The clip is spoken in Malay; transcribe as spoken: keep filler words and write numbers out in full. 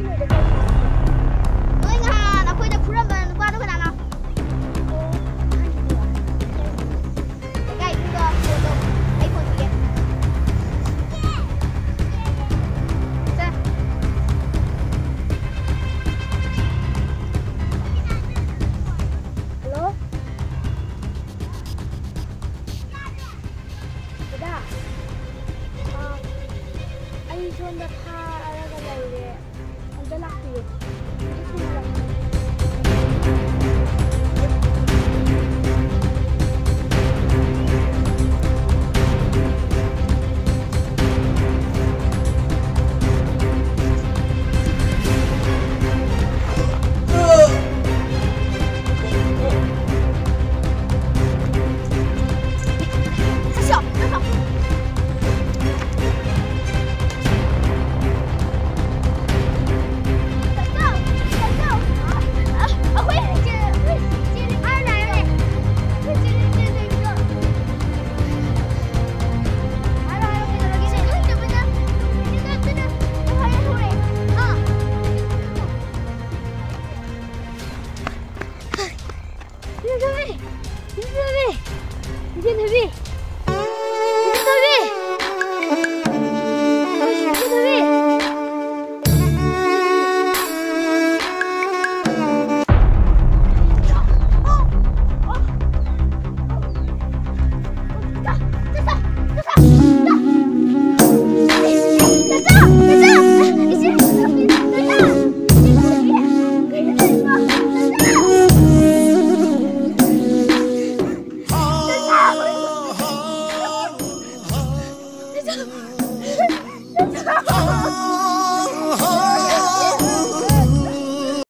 너희가 나 보이자 부르면 누가 누구 나나? 내가 이거 그래도 아이폰 두 개. 자. Halo? Udah. Um, anh John đã tha ra cái này để anh đã lạc gì? Cái gì là Ijen Habi. Ijen Habi. Ijen Habi. Oh,